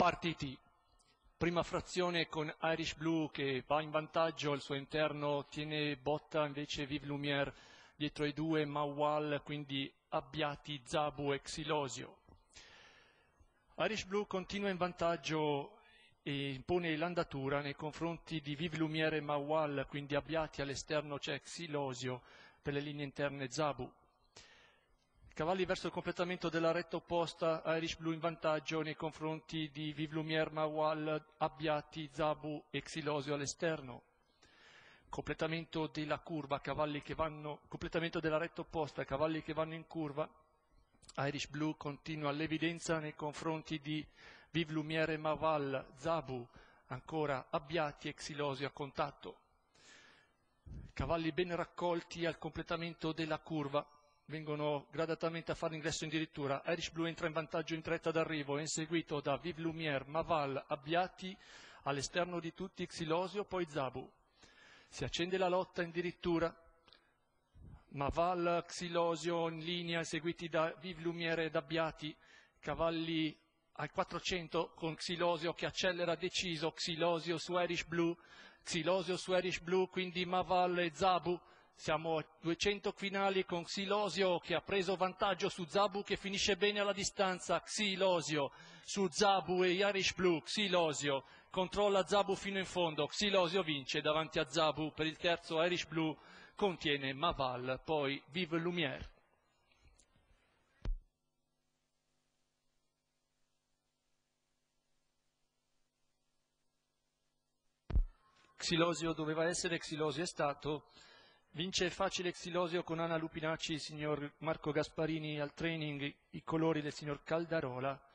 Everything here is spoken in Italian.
Partiti. Prima frazione con Irish Blue che va in vantaggio, al suo interno tiene botta invece Vive Lumière, dietro i due Mawal, quindi Abbiati, Zabu e Xilosio. Irish Blue continua in vantaggio e impone l'andatura nei confronti di Vive Lumière e Mawal, quindi Abbiati, all'esterno c'è Xilosio, per le linee interne Zabu. Cavalli verso il completamento della retta opposta, Irish Blue in vantaggio nei confronti di Vive Lumière, Mawal, Abbiati, Zabu e Xilosio all'esterno. Completamento della curva, completamento della retta opposta, cavalli che vanno in curva. Irish Blue continua all'evidenza nei confronti di Vive Lumière, Mawal, Zabu, ancora Abbiati e Xilosio a contatto. Cavalli ben raccolti al completamento della curva. Vengono gradatamente a fare l'ingresso in dirittura. Irish Blue entra in vantaggio in retta d'arrivo, è inseguito da Vive Lumière, Mawal, Abbiati, all'esterno di tutti Xilosio, poi Zabu. Si accende la lotta in dirittura. Mawal, Xilosio in linea, seguiti da Vive Lumière ed Abbiati, cavalli al 400 con Xilosio che accelera deciso, Xilosio su Irish Blue, quindi Mawal e Zabu. Siamo a 200 finali con Xilosio che ha preso vantaggio su Zabu che finisce bene alla distanza. Xilosio su Zabu e Irish Blue. Xilosio controlla Zabu fino in fondo. Xilosio vince davanti a Zabu. Per il terzo Irish Blue contiene Mawal, poi Vive Lumière. Xilosio doveva essere, Xilosio è stato. Vince facile Xilosio con Anna Lupinacci, il signor Marco Gasparini al training, i colori del signor Caldarola.